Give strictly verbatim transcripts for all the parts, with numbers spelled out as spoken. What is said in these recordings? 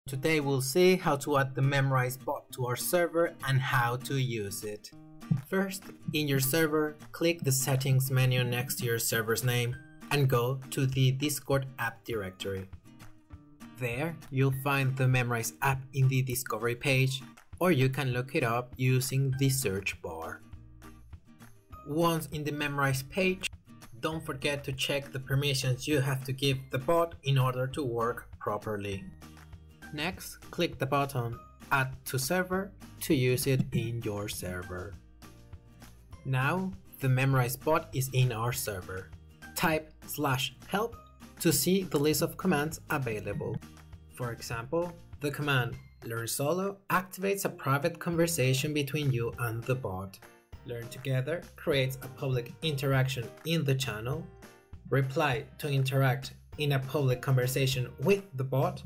Today we'll see how to add the Memrise bot to our server and how to use it. First, in your server, click the settings menu next to your server's name and go to the Discord app directory. There, you'll find the Memrise app in the discovery page, or you can look it up using the search bar. Once in the Memrise page, don't forget to check the permissions you have to give the bot in order to work properly. Next, click the button Add to Server to use it in your server. Now, the Memrise bot is in our server. Type slash help to see the list of commands available. For example, the command Learn Solo activates a private conversation between you and the bot. Learn Together creates a public interaction in the channel. Reply to interact in a public conversation with the bot.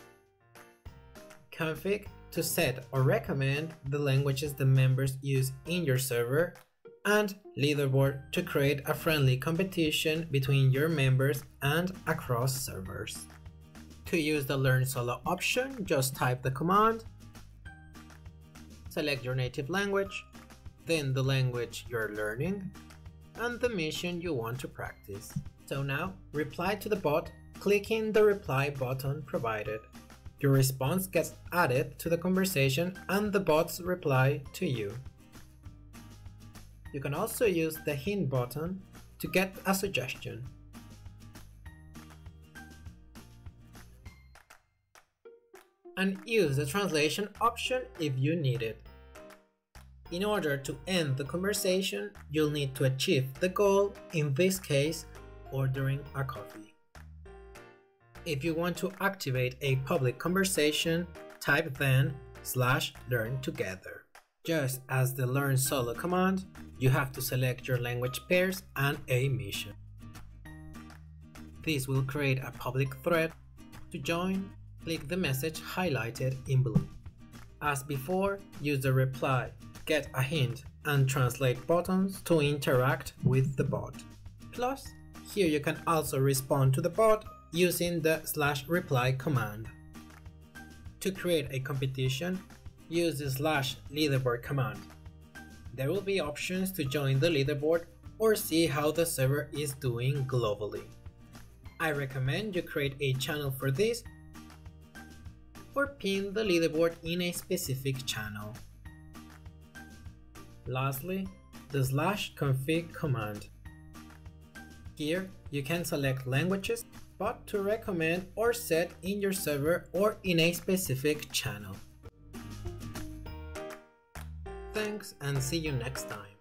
Config to set or recommend the languages the members use in your server, and Leaderboard to create a friendly competition between your members and across servers. To use the Learn Solo option, just type the command, select your native language, then the language you're learning, and the mission you want to practice. So now, reply to the bot, clicking the reply button provided. Your response gets added to the conversation and the bot's reply to you. You can also use the hint button to get a suggestion. And use the translation option if you need it. In order to end the conversation, you'll need to achieve the goal, in this case, ordering a coffee. If you want to activate a public conversation, type then slash learn together. Just as the Learn Solo command, you have to select your language pairs and a mission. This will create a public thread. To join, click the message highlighted in blue. As before, use the reply, get a hint, and translate buttons to interact with the bot. Plus, here you can also respond to the bot using the slash reply command. To create a competition, use the slash leaderboard command. There will be options to join the leaderboard or see how the server is doing globally. I recommend you create a channel for this or pin the leaderboard in a specific channel. Lastly, the slash config command. Here, you can select languages, but to recommend or set in your server or in a specific channel. Thanks and see you next time.